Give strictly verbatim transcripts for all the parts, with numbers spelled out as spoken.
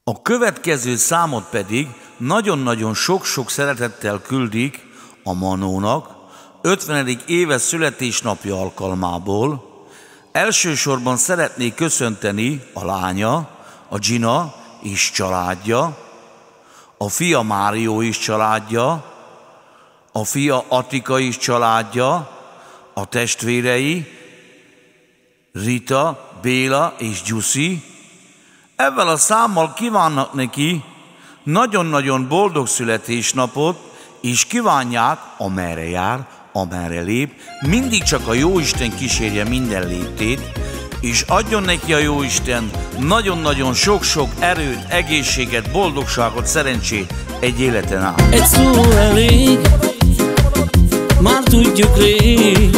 A következő számot pedig nagyon-nagyon sok-sok szeretettel küldik a Manónak ötvenedik éves születésnapja alkalmából. Elsősorban szeretnék köszönteni a lánya, a Gina és családja, a fia Mário is családja, a fia Attika is családja, a testvérei Rita, Béla és Gyuszi. Ezzel a számmal kívánnak neki nagyon-nagyon boldog születésnapot, és kívánják, amerre jár, amerre lép, mindig csak a Jóisten kísérje minden léptét, és adjon neki a Jóisten nagyon-nagyon sok-sok erőt, egészséget, boldogságot, szerencsét egy életen át. Egy szó elég, már tudjuk rég,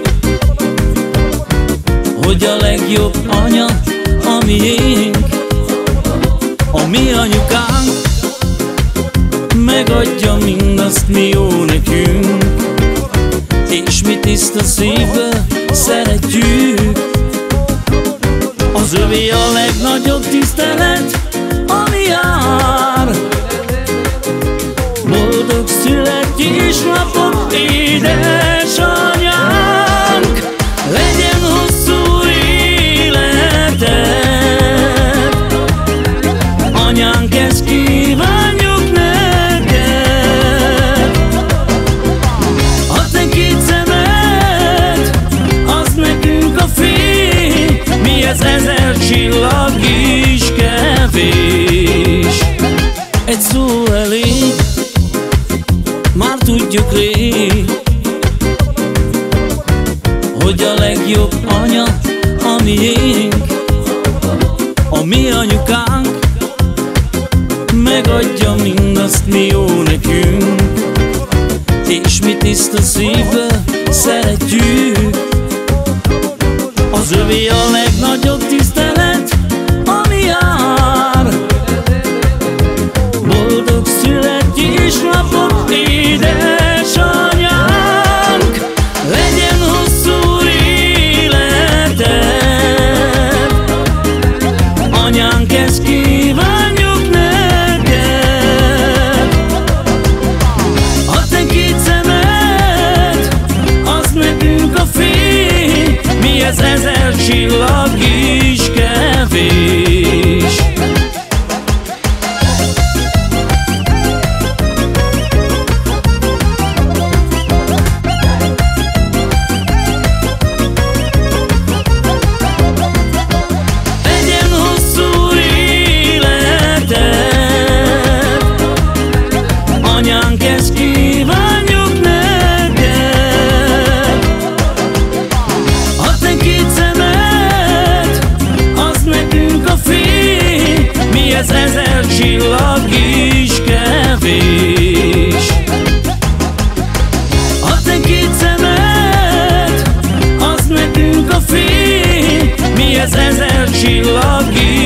hogy a legjobb anya a miénk, a mi anyukánk, megadja mindazt, mi jó nekünk, és mi tiszta szívvel szeretjük. Az övé a legnagyobb tisztelet, ami jár. Boldog születésnapot, édesanyánk, legyen hosszú életed. Anyánk, ezt kívánjuk neked. A te két szemed, az nekünk a fény, mi ez ezer csillag is kevés. Egy szó elég, már tudjuk rég, hogy a legjobb anya a miénk, a mi anyukánk, megadja mindazt, mi jó nekünk, és mi tiszta szívvel szeretjük. Az övé a legnagyobb tisztelet, ami jár. Boldog születésnapot, édesanyánk, legyen hosszú életed. Anyánk, ezt kívánjuk neked. A te két szemed, az nekünk a fény, mi ez ezer csillag is kevés. Anyánk, ezt kívánjuk neked. A te két szemed, az nekünk a fény, mi ez ezer csillag is kevés. A te két szemed, az nekünk a fény, mi ez ezer csillag is